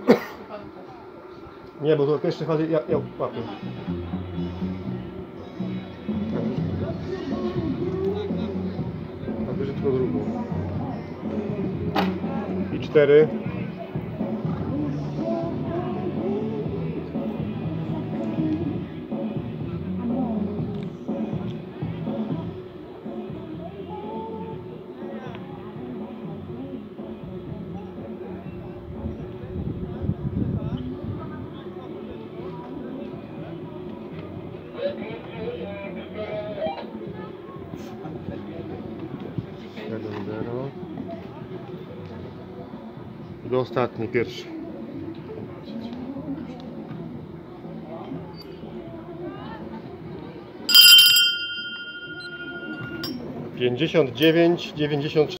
Nie, bo to pierwszy fali ja łapię. A bierze tylko drugą. I 4. Do ostatni, pierwszy. 59, 94.